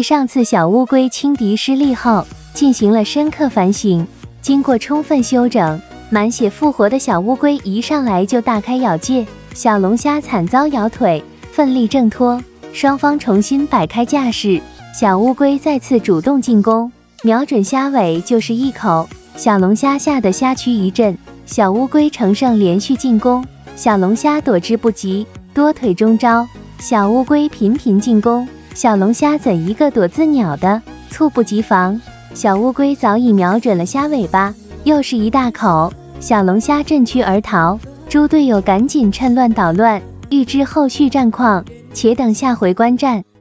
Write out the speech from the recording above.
上次小乌龟轻敌失利后，进行了深刻反省，经过充分休整，满血复活的小乌龟一上来就大开咬界，小龙虾惨遭咬腿，奋力挣脱，双方重新摆开架势，小乌龟再次主动进攻，瞄准虾尾就是一口，小龙虾吓得虾躯一震，小乌龟乘胜连续进攻，小龙虾躲之不及，多腿中招，小乌龟频频进攻，小龙虾怎一个躲字鸟的，猝不及防，小乌龟早已瞄准了虾尾巴，又是一大口，小龙虾震躯而逃，猪队友赶紧趁乱捣乱，预知后续战况，且等下回观战。